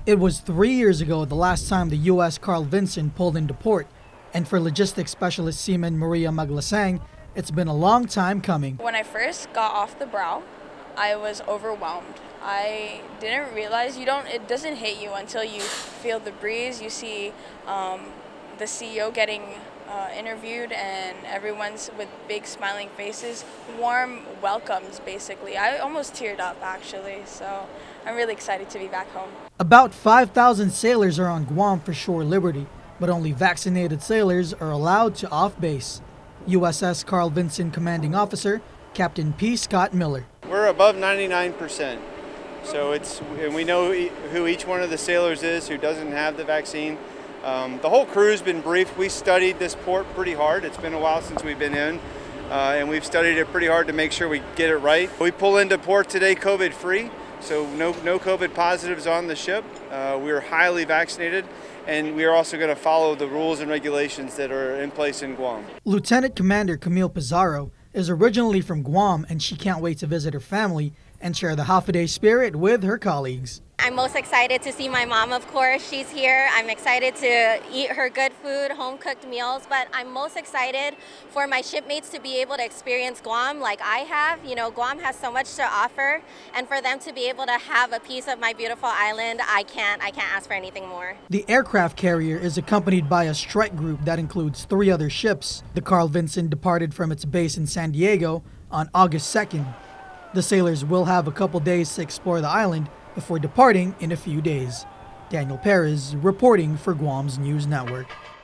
It was 3 years ago the last time the USS Carl Vinson pulled into port, and for logistics specialist seaman Maria Maglasang, it's been a long time coming. When I first got off the brow, I was overwhelmed. I didn't realize it doesn't hit you until you feel the breeze, you see the CEO getting interviewed and everyone's with big smiling faces, warm welcomes basically. I almost teared up actually, so I'm really excited to be back home. About 5,000 sailors are on Guam for shore liberty, but only vaccinated sailors are allowed to off base. USS Carl Vinson Commanding Officer, Captain P. Scott Miller. We're above 99%, and we know who each one of the sailors is who doesn't have the vaccine. The whole crew's been briefed. We studied this port pretty hard. It's been a while since we've been in, and we've studied it pretty hard to make sure we get it right. We pull into port today COVID-free, so no COVID positives on the ship. We're highly vaccinated, and we are also going to follow the rules and regulations that are in place in Guam. Lieutenant Commander Camille Pizarro is originally from Guam, and she can't wait to visit her family and share the holiday spirit with her colleagues. I'm most excited to see my mom, of course. She's here. I'm excited to eat her good food, home-cooked meals, but I'm most excited for my shipmates to be able to experience Guam like I have. You know, Guam has so much to offer, and for them to be able to have a piece of my beautiful island, I can't ask for anything more. The aircraft carrier is accompanied by a strike group that includes 3 other ships. The Carl Vinson departed from its base in San Diego on August 2nd. The sailors will have a couple days to explore the island before departing in a few days. Daniel Perez reporting for Guam's News Network.